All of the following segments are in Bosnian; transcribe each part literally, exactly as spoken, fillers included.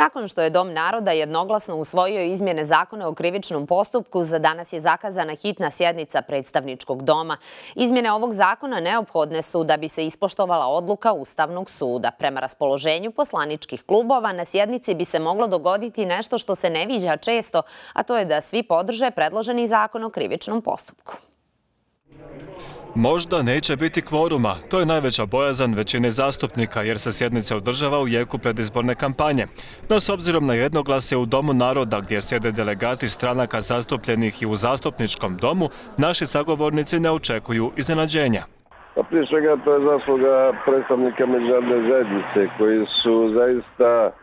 Nakon što je Dom naroda jednoglasno usvojio izmjene zakona o krivičnom postupku, za danas je zakazana hitna sjednica predstavničkog doma. Izmjene ovog zakona neophodne su da bi se ispoštovala odluka Ustavnog suda. Prema raspoloženju poslaničkih klubova na sjednici bi se moglo dogoditi nešto što se ne viđa često, a to je da svi podrže predloženi zakon o krivičnom postupku. Možda neće biti kvoruma. To je najveća bojazan većine zastupnika jer se sjednica održava u jeku predizborne kampanje. No s obzirom na jednoglasje u Domu naroda gdje sjede delegati stranaka zastupljenih i u zastupničkom domu, naši sagovornici ne očekuju iznenađenja. Pa prije svega to je zasluga predstavnika međunarodne zajednice koji su zaista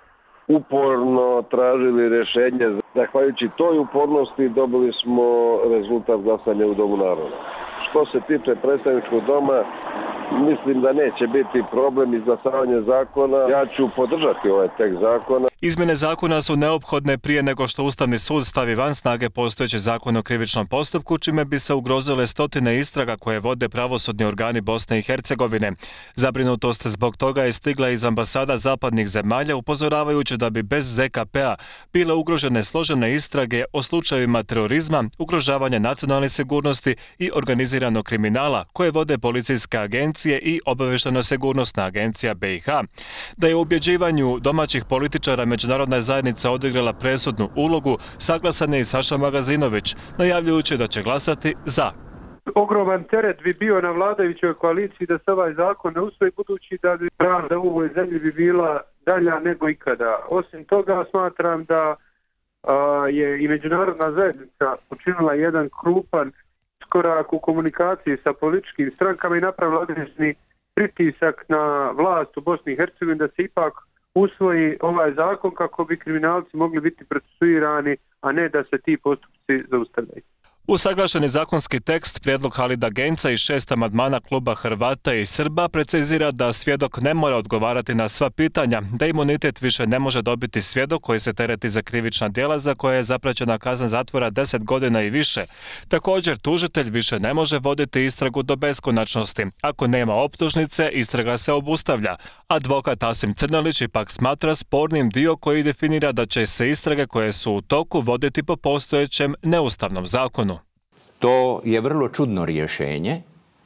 uporno tražili rješenje. Zahvaljujući toj upornosti dobili smo rezultat glasanja u Domu naroda. Što se tiče predstavničkog doma, mislim da neće biti problem izglasavanja zakona. Ja ću podržati ovaj tekst zakona. Izmjene zakona su neophodne prije nego što Ustavni sud stavi van snage postojeći zakon o krivičnom postupku, čime bi se ugrozile stotine istraga koje vode pravosudni organi Bosne i Hercegovine. Zabrinutost zbog toga je stigla iz ambasada zapadnih zemalja, upozoravajući da bi bez Z K P-a bile ugrožene složene istrage o slučajevima terorizma, ugrožavanja nacionalne sigurnosti i organiziranog kriminala koje vode policijske agencije i obavještajno-sigurnosna agencija B i H. Da je u ubjeđivanju domaćih političara međunarodna zajednica odigrala presudnu ulogu, saglasan je i Saša Magazinović, najavljujući da će glasati za. Ogroman teret bi bio na vladajućoj koaliciji da se ovaj zakon ne usvoji, budući da bi pravda u ovoj zemlji bi bila dalja nego ikada. Osim toga, smatram da a, je i međunarodna zajednica učinila jedan krupan iskorak u komunikaciji sa političkim strankama i napravila određeni pritisak na vlast u Bosni i Hercegovini da se ipak usvoji ovaj zakon kako bi kriminalci mogli biti procesuirani, a ne da se ti postupci zaustavljaju. Usaglašeni zakonski tekst, prijedlog Halida Genca i šest amandmana kluba Hrvata i Srba precizira da svjedok ne mora odgovarati na sva pitanja, da imunitet više ne može dobiti svjedok koji se tereti za krivična djela za koje je zapraćena kazna zatvora deset godina i više. Također, tužitelj više ne može voditi istragu do beskonačnosti. Ako nema optužnice, istraga se obustavlja. Advokat Asim Crnalić ipak smatra spornim dio koji definira da će se istrage koje su u toku voditi po postojećem neustavnom zakonu. To je vrlo čudno rješenje,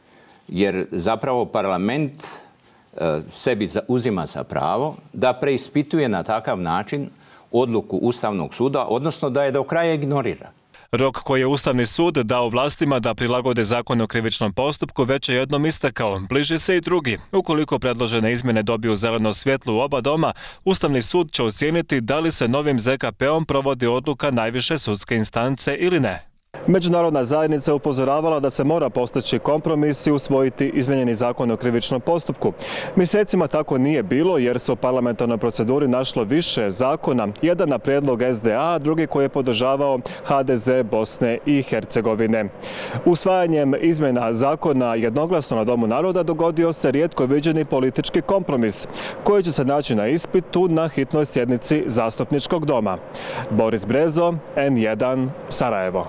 jer zapravo parlament e, sebi uzima za pravo da preispituje na takav način odluku Ustavnog suda, odnosno da je do kraja ignorira. Rok koji je Ustavni sud dao vlastima da prilagode zakon o krivičnom postupku već je jednom istekao. Bliži se i drugi. Ukoliko predložene izmjene dobiju zeleno svjetlo u oba doma, Ustavni sud će ocijeniti da li se novim Z K P-om provodi odluka najviše sudske instance ili ne. Međunarodna zajednica upozoravala da se mora postići kompromis i usvojiti izmijenjeni zakon o krivičnom postupku. Mjesecima tako nije bilo jer se u parlamentarnoj proceduri našlo više zakona, jedan na prijedlog S D A, drugi koji je podržavao H D Z Bosne i Hercegovine. Usvajanjem izmjena zakona jednoglasno na Domu naroda dogodio se rijetko viđeni politički kompromis koji će se naći na ispitu na hitnoj sjednici zastupničkog doma. Boris Brezo, N jedan, Sarajevo.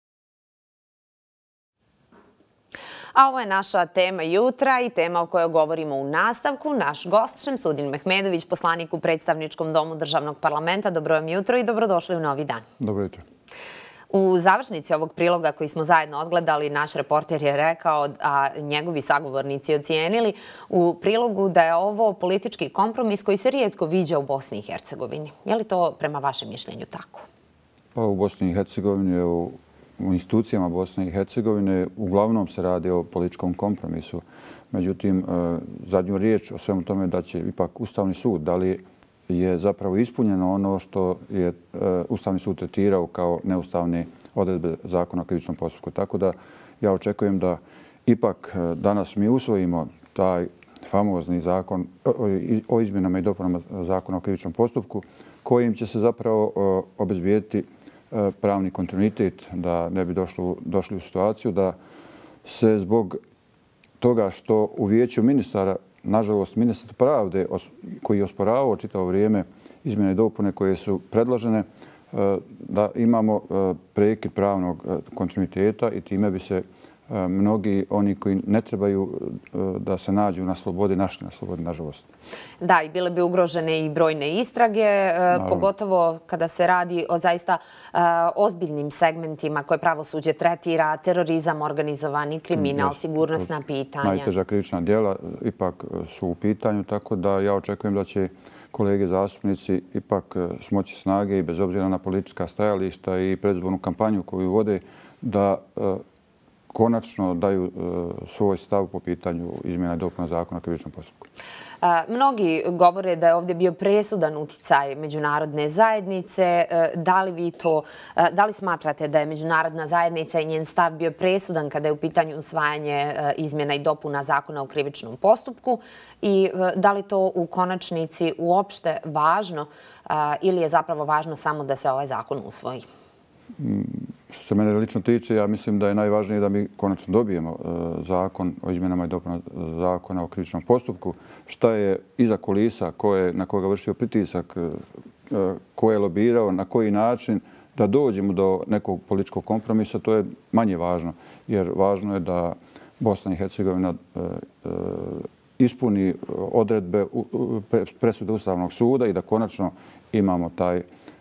A ovo je naša tema jutra i tema o kojoj govorimo u nastavku. Naš gost Šemsudin Mehmedović, poslanik u predstavničkom domu državnog parlamenta. Dobro vam jutro i dobrodošli u novi dan. Dobro jutro. U završnici ovog priloga koji smo zajedno odgledali, naš reporter je rekao, a njegovi sagovornici ocijenili u prilogu da je ovo politički kompromis koji se rijetko viđa u Bosni i Hercegovini. Je li to prema vašem mišljenju tako? Pa u Bosni i Hercegovini, u U institucijama Bosne i Hercegovine uglavnom se radi o političkom kompromisu. Međutim, zadnju riječ o svemu tome da će ipak Ustavni sud, da li je zapravo ispunjeno ono što je Ustavni sud tretirao kao neustavne odredbe zakona o krivičnom postupku. Tako da ja očekujem da ipak danas mi usvojimo taj famozni zakon o izmjenama i dopunama zakona o krivičnom postupku kojim će se zapravo obezbijediti pravni kontinuitet, da ne bi došlo, došli u situaciju da se zbog toga što u vijeću ministara, nažalost ministar pravde koji je osporavao čitavo vrijeme izmjene i dopune koje su predložene, da imamo prekid pravnog kontinuiteta i time bi se mnogi oni koji ne trebaju da se nađu na slobodi, našli na slobodi, nažalost. Da, i bile bi ugrožene i brojne istrage, pogotovo kada se radi o zaista ozbiljnim segmentima koje pravosuđe tretira, terorizam, organizovani kriminal, sigurnosna pitanja. Najteža krivična djela ipak su u pitanju, tako da ja očekujem da će kolege zastupnici ipak smoći snage i bez obzira na politička stajališta i predizbornu kampanju koju vode, da konačno daju svoj stav po pitanju izmjena i dopuna zakona o krivičnom postupku. Mnogi govore da je ovdje bio presudan uticaj međunarodne zajednice. Da li vi to, da li smatrate da je međunarodna zajednica i njen stav bio presudan kada je u pitanju usvajanje izmjena i dopuna zakona o krivičnom postupku i da li to u konačnici uopšte važno ili je zapravo važno samo da se ovaj zakon usvoji? Što se mene lično tiče, ja mislim da je najvažnije da mi konačno dobijemo zakon o izmjenama i dopunama zakona o krivičnom postupku. Šta je iza kulisa, ko je na koga vršio pritisak, ko je lobirao, na koji način da dođemo do nekog političkog kompromisa, to je manje važno. Jer važno je da Bosna i Hercegovina ispuni odredbe presude Ustavnog suda i da konačno imamo taj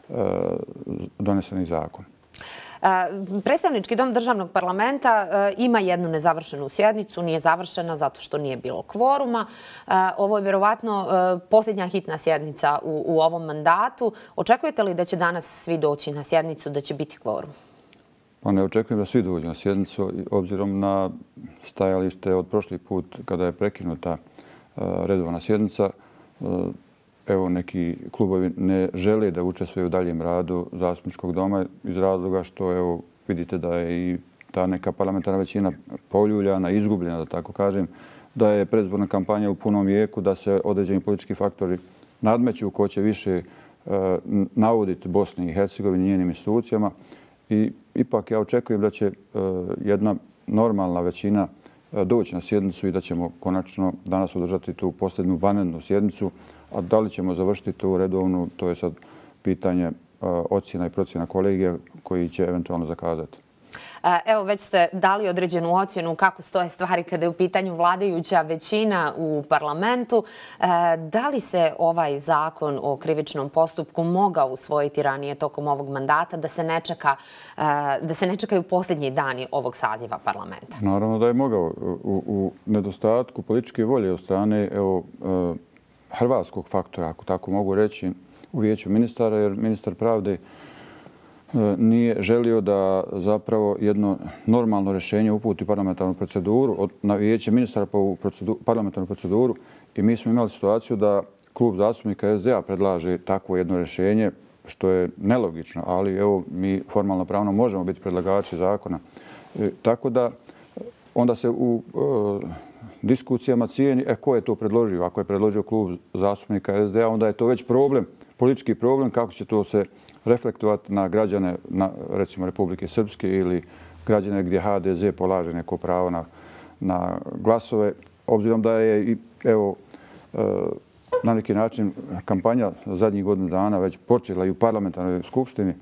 doneseni zakon. Predstavnički dom državnog parlamenta ima jednu nezavršenu sjednicu, nije završena zato što nije bilo kvoruma. Ovo je vjerovatno posljednja hitna sjednica u, u ovom mandatu. Očekujete li da će danas svi doći na sjednicu, da će biti kvorum? Pa ne očekujem da svi dođu na sjednicu, obzirom na stajalište od prošli put kada je prekinuta redovna sjednica. Evo, neki klubovi ne žele da učestvuju u daljem radu zastupničkog doma iz razloga što, evo, vidite da je i ta neka parlamentarna većina poljuljana, izgubljena, da tako kažem, da je predizborna kampanja u punom jeku, da se određeni politički faktori nadmeću ko će više navoditi Bosni i Hercegovini i njenim institucijama. I ipak ja očekujem da će jedna normalna većina doći na sjednicu i da ćemo konačno danas održati tu posljednju vanrednu sjednicu. A da li ćemo završiti tu redovnu, to je sad pitanje ocjena i procjena kolegija koji će eventualno zakazati. Evo, već ste dali određenu ocjenu kako stoje stvari kada je u pitanju vladajuća većina u parlamentu. Da li se ovaj zakon o krivičnom postupku mogao usvojiti ranije tokom ovog mandata, da se ne čeka, da se ne čekaju posljednji dani ovog saziva parlamenta? Naravno da je mogao. U, u nedostatku političke volje od strane, evo, hrvatskog faktora, ako tako mogu reći, u vijeću ministara, jer ministar pravde nije želio da zapravo jedno normalno rješenje uputi parlamentarnu proceduru, na vijeće ministara pa u parlamentarnu proceduru, i mi smo imali situaciju da klub zastupnika es de a predlaže takvo jedno rješenje, što je nelogično, ali evo, mi formalno pravno možemo biti predlagači zakona. E, tako da onda se u e, diskusijama cijeni, e, ko je to predložio? Ako je predložio klub zastupnika es de a, onda je to već problem, politički problem, kako će to se reflektovati na građane, na, recimo, Republike Srpske ili građane gdje ha de ze polaže neko pravo na, na glasove. Obzirom da je i, evo, na neki način kampanja zadnjih godinu dana već počela i u parlamentarnoj skupštini,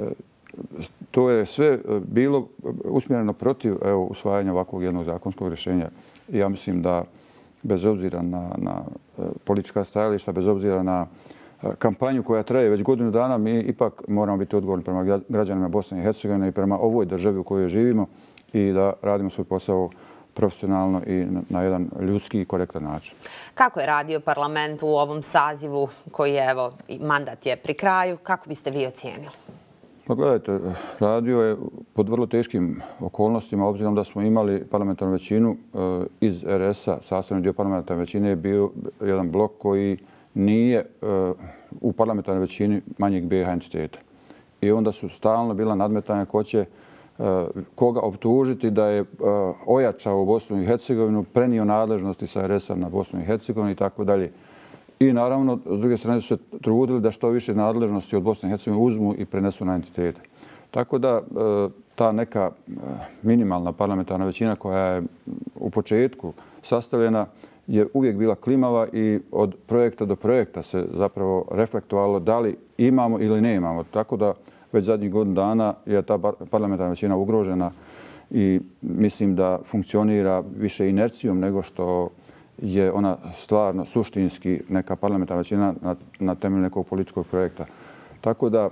to je sve bilo usmjereno protiv, evo, usvajanja ovakvog jednog zakonskog rješenja. I ja mislim da bez obzira na, na politička stajališta, bez obzira na kampanju koja traje već godinu dana, mi ipak moramo biti odgovorni prema građanima Bosne i Hercegovine i prema ovoj državi u kojoj živimo i da radimo svoj posao profesionalno i na jedan ljudski i korektan način. Kako je radio parlament u ovom sazivu koji je, evo, mandat je pri kraju? Kako biste vi ocijenili? Pa gledajte, radio je pod vrlo teškim okolnostima, obzirom da smo imali parlamentarnu većinu iz er es a, sastavni dio parlamentarne većine je bio jedan blok koji nije u parlamentarnoj većini manjeg be ha entiteta. I onda su stalno bila nadmetanja ko će koga optužiti da je ojačao Bosnu i Hercegovinu, prenio nadležnosti sa er es a na Bosnu i Hercegovinu i tako dalje. I naravno, s druge strane su se trudili da što više nadležnosti od Bosne i Hercegovine uzmu i prenesu na entitete. Tako da ta neka minimalna parlamentarna većina koja je u početku sastavljena je uvijek bila klimava i od projekta do projekta se zapravo reflektovalo da li imamo ili ne imamo. Tako da već zadnjih godinu dana je ta parlamentarna većina ugrožena i mislim da funkcionira više inercijom nego što je ona stvarno suštinski neka parlamentarna većina na, na temelju nekog političkog projekta. Tako da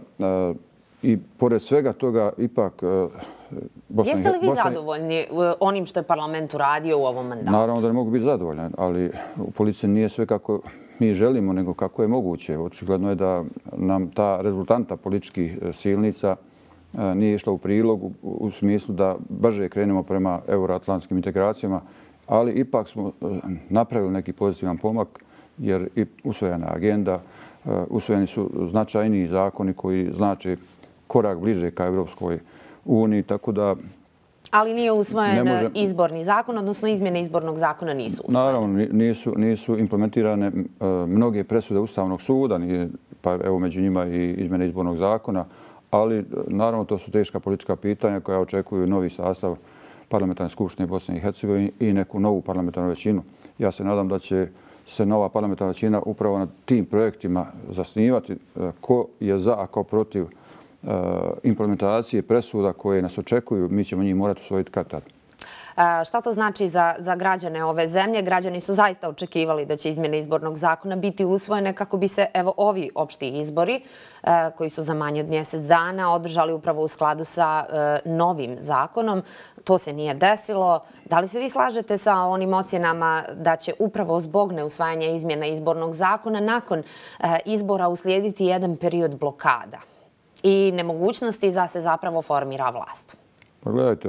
i pored svega toga ipak Bosna... Jeste li vi zadovoljni onim što je parlament uradio u ovom mandatu? Naravno da ne mogu biti zadovoljan, ali u politici nije sve kako mi želimo, nego kako je moguće. Očigledno je da nam ta rezultanta političkih silnica nije išla u prilog u smislu da brže krenemo prema euroatlantskim integracijama, ali ipak smo napravili neki pozitivan pomak jer i usvojena agenda, usvojeni su značajniji zakoni koji znače korak bliže ka Evropskoj uniji, tako da... Ali nije usvojen može... izborni zakon, odnosno izmjene izbornog zakona nisu usvojene. Naravno, nisu, nisu implementirane mnoge presude Ustavnog suda, nije, pa evo među njima i izmjene izbornog zakona, ali naravno to su teška politička pitanja koja očekuju novi sastav Parlamentarne skupštine Bosne i Hercegovine i neku novu parlamentarnu većinu. Ja se nadam da će se nova parlamentarna većina upravo na tim projektima zasnivati ko je za, a ko protiv implementacije presuda koje nas očekuju. Mi ćemo njih morati usvojiti kad tad. Šta to znači za, za građane ove zemlje? Građani su zaista očekivali da će izmjene izbornog zakona biti usvojene kako bi se evo ovi opšti izbori koji su za manje od mjesec dana održali upravo u skladu sa novim zakonom. To se nije desilo. Da li se vi slažete sa onim ocjenama da će upravo zbog neusvajanja izmjena izbornog zakona nakon izbora uslijediti jedan period blokada i nemogućnosti da se zapravo formira vlast? Pa gledajte,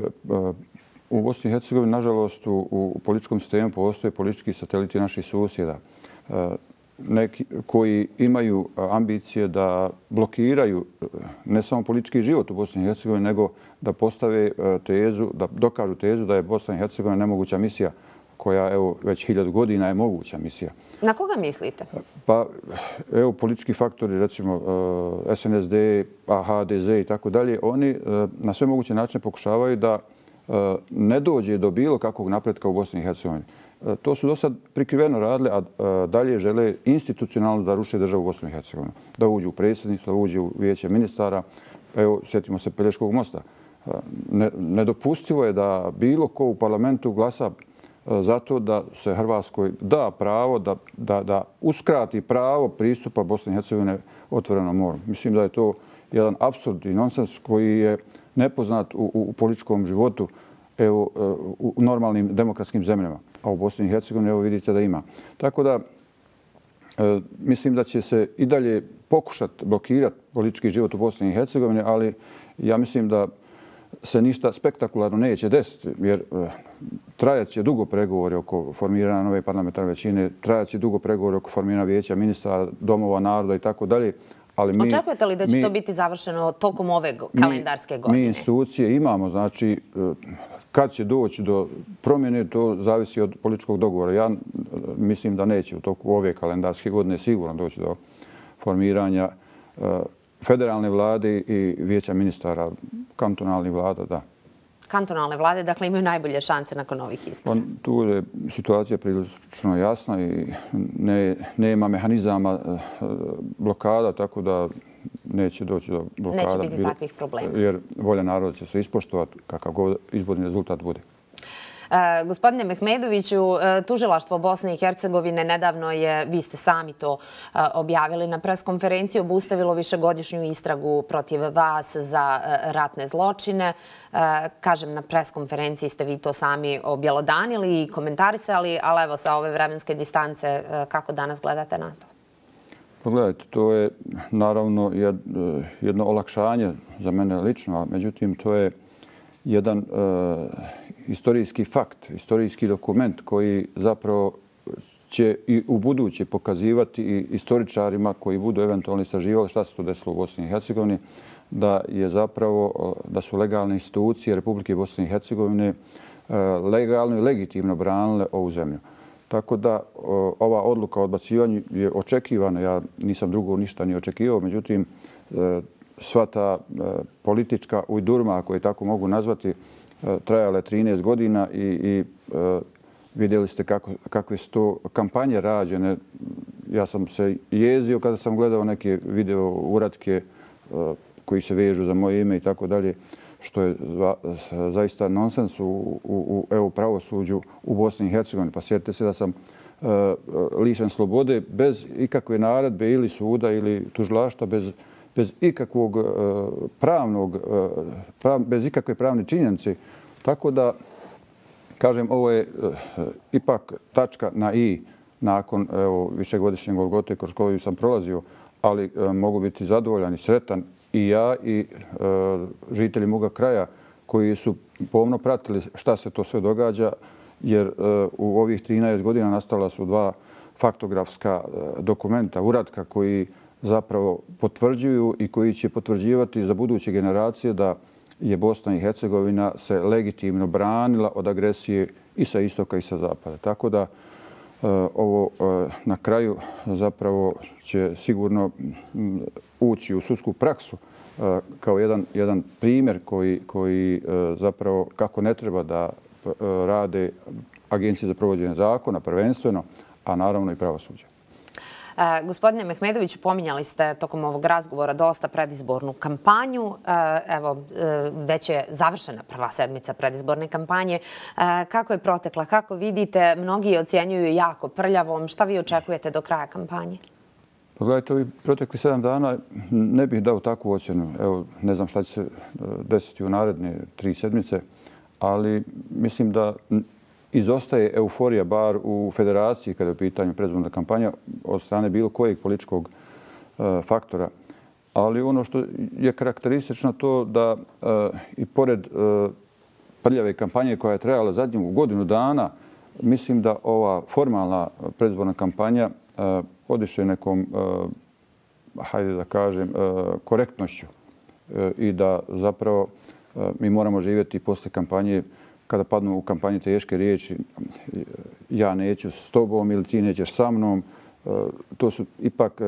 u Bosni i Hercegovini, nažalost, u, u političkom sistemu postoje politički sateliti naših susjeda neki koji imaju ambicije da blokiraju ne samo politički život u Bosni i Hercegovini, nego da postave tezu, da dokažu tezu da je Bosna i Hercegovina nemoguća misija koja evo već hiljadu godina je moguća misija. Na koga mislite? Pa evo politički faktori, recimo S N S D, H D Z i tako dalje, oni na sve moguće načine pokušavaju da ne dođe do bilo kakvog napretka u Bosni i Hercegovini. To su do sad prikriveno radili, a dalje žele institucionalno da ruše državu Bosnu i Hercegovinu. Da uđu u predsjedništvo, da uđu u vijeće ministara. Evo, sjetimo se Pelješkog mosta. Nedopustivo je da bilo ko u parlamentu glasa zato da se Hrvatskoj da pravo, da, da, da uskrati pravo pristupa Bosne i Hercegovine otvorenom moru. Mislim da je to jedan apsurd i nonsens koji je nepoznat u, u političkom životu evo, u normalnim demokratskim zemljama. A u Bosni i Hercegovini evo vidite da ima. Tako da e, mislim da će se i dalje pokušati blokirati politički život u Bosni i Hercegovini, ali ja mislim da se ništa spektakularno neće desiti, jer e, trajat će dugo pregovori oko formiranja nove parlamentarne većine, trajat će dugo pregovori oko formiranja vijeća ministara, domova naroda i tako dalje. Ali mi, očekujete li da će mi, to biti završeno tokom ove kalendarske godine? Mi institucije imamo, znači kad će doći do promjene, to zavisi od političkog dogovora. Ja mislim da neće u toku ove kalendarske godine sigurno doći do formiranja federalne vlade i vijeća ministara, kantonalnih vlada, da. Kantonalne vlade, dakle, imaju najbolje šanse nakon ovih izbora. Tu je situacija prilično jasna i ne, nema mehanizama blokada, tako da neće doći do blokada. Neće biti takvih problema. Jer volja naroda će se ispoštovati kakav god izborni rezultat bude. E, gospodine Mehmedoviću, tužilaštvo Bosne i Hercegovine nedavno je, vi ste sami to e, objavili na preskonferenciji, obustavilo višegodišnju istragu protiv vas za e, ratne zločine. E, kažem, na preskonferenciji ste vi to sami objelodanili i komentarisali, ali evo sa ove vremenske distance, e, kako danas gledate na to? Pogledajte, to je naravno jedno olakšanje za mene lično, a međutim to je jedan e, istorijski fakt, istorijski dokument koji zapravo će i u buduće pokazivati i istoričarima koji budu eventualno istraživali šta se to desilo u Bosni i Hercegovini, da je zapravo da su legalne institucije Republike Bosne i Hercegovine legalno i legitimno branile ovu zemlju. Tako da ova odluka o odbacivanju je očekivana. Ja nisam drugo ništa ni očekivao, međutim sva ta politička ujdurma, ako je tako mogu nazvati, trajala je trinaest godina i, i e, vidjeli ste kako, kakve su to kampanje rađene. Ja sam se jezio kada sam gledao neke video uratke e, koji se vežu za moje ime i tako dalje. što je zaista nonsens u E U pravosuđu u Bosni i Hercegovini. Pa sjetite se da sam lišen slobode bez ikakve naredbe ili suda ili tužilaštva, bez bez ikakvog pravnog, bez ikakve pravne činjenice. Tako da, kažem, ovo je ipak tačka na i nakon višegodišnje golgote kroz koju sam prolazio, ali mogu biti zadovoljan i sretan i ja i žitelji moga kraja koji su pomno pratili šta se to sve događa, jer u ovih trinaest godina nastala su dva faktografska dokumenta, uratka koji zapravo potvrđuju i koji će potvrđivati za buduće generacije da je Bosna i Hercegovina se legitimno branila od agresije i sa istoka i sa zapada. Tako da ovo na kraju zapravo će sigurno ući u sudsku praksu kao jedan, jedan primjer koji, koji zapravo kako ne treba da rade agencije za provođenje zakona prvenstveno, a naravno i pravosuđe. Gospodine Mehmedoviću, pominjali ste tokom ovog razgovora dosta predizbornu kampanju. Evo, već je završena prva sedmica predizborne kampanje. Kako je protekla? Kako vidite? Mnogi ocjenjuju jako prljavom. Šta vi očekujete do kraja kampanje? Pa gledajte, ovi protekli sedam dana ne bih dao takvu ocjenu. Evo, ne znam šta će se desiti u naredne tri sedmice, ali mislim da izostaje euforija bar u federaciji kada je u pitanju predizborna kampanja od strane bilo kojeg političkog faktora. Ali ono što je karakteristično to da i pored prljave kampanje koja je trajala zadnju godinu dana, mislim da ova formalna predizborna kampanja odiše nekom, hajde da kažem, korektnošću i da zapravo mi moramo živjeti posle kampanje kada padnu u kampanji teške riječi, ja neću s tobom ili ti nećeš sa mnom. To su ipak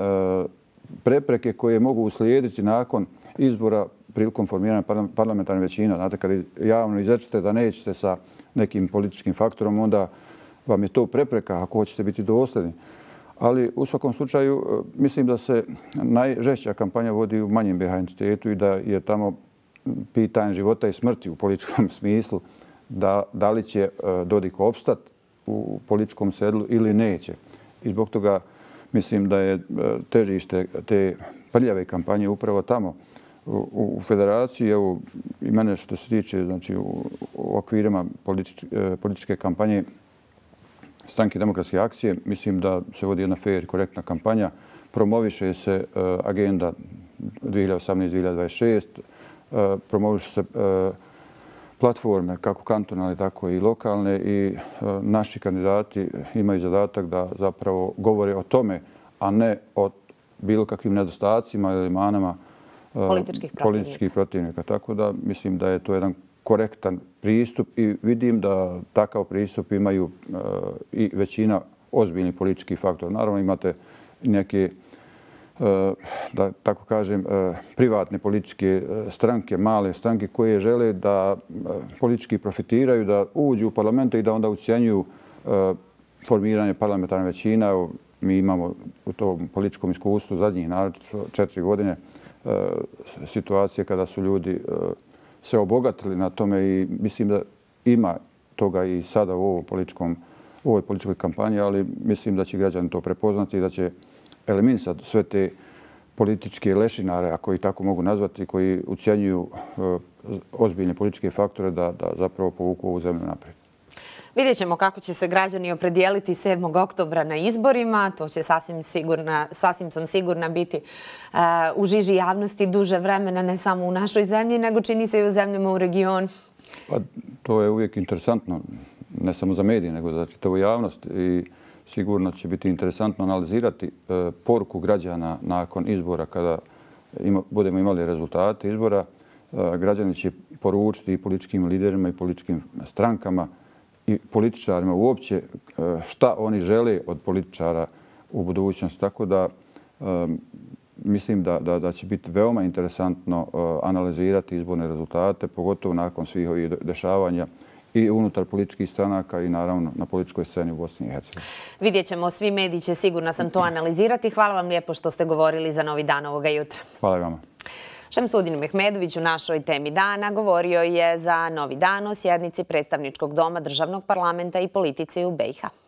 prepreke koje mogu uslijediti nakon izbora prilikom formiranja parlamentarne većine. Znate, kada javno izrečete da nećete sa nekim političkim faktorom, onda vam je to prepreka ako hoćete biti dosljedni. Ali u svakom slučaju mislim da se najžešća kampanja vodi u manjem B H entitetu i da je tamo pitanje života i smrti u političkom smislu, da, da li će Dodik opstat u političkom sedlu ili neće. I zbog toga mislim da je težište te prljave kampanje upravo tamo u, u federaciji. Evo, i mene što se tiče znači, u, u okvirima politič, političke kampanje Stranke demokratske akcije, mislim da se vodi jedna fair i korektna kampanja. Promoviše se agenda dvije hiljade osamnaeste do dvije hiljade dvadeset šeste. Promovišu se platforme kako kantonalne, tako i lokalne i naši kandidati imaju zadatak da zapravo govore o tome, a ne o bilo kakvim nedostacima ili manama političkih protivnika. političkih protivnika. Tako da mislim da je to jedan korektan pristup i vidim da takav pristup imaju i većina ozbiljnih političkih faktora. Naravno imate neke, da tako kažem, privatne političke stranke, male stranke koje žele da politički profitiraju, da uđu u parlamente i da onda ucjenjuju formiranje parlamentarne većina. Evo, mi imamo u tom političkom iskustvu zadnjih naročito četiri godine situacije kada su ljudi se obogatili na tome i mislim da ima toga i sada u ovom političkom, u ovoj političkoj kampanji, ali mislim da će građani to prepoznati i da će eliminisati sve te političke lešinare, ako ih tako mogu nazvati, koji ucjenjuju ozbiljne političke faktore da, da zapravo povuku ovu zemlju naprijed. Vidjet ćemo kako će se građani opredijeliti sedmog oktobra na izborima. To će sasvim, sigurna, sasvim sam sigurna biti uh, u žiži javnosti duže vremena, ne samo u našoj zemlji, nego čini se i u zemljama u regionu. Pa, to je uvijek interesantno, ne samo za medije, nego za čitavu javnost. I sigurno će biti interesantno analizirati uh, poruku građana nakon izbora kada ima, budemo imali rezultate izbora. Uh, građani će poručiti i političkim liderima i političkim strankama i političarima uopće šta oni žele od političara u budućnosti. Tako da um, mislim da, da, da će biti veoma interesantno uh, analizirati izborne rezultate, pogotovo nakon svih ovih dešavanja i unutar političkih stranaka i naravno na političkoj sceni u Bosni i Hercegovini. Vidjet ćemo, svi mediji će sigurno sam to analizirati. Hvala vam lijepo što ste govorili za Novi dan ovoga jutra. Hvala i vama. Šemsudin Mehmedović u našoj temi dana govorio je za Novi dan o sjednici predstavničkog doma Državnog parlamenta i politici u B i H.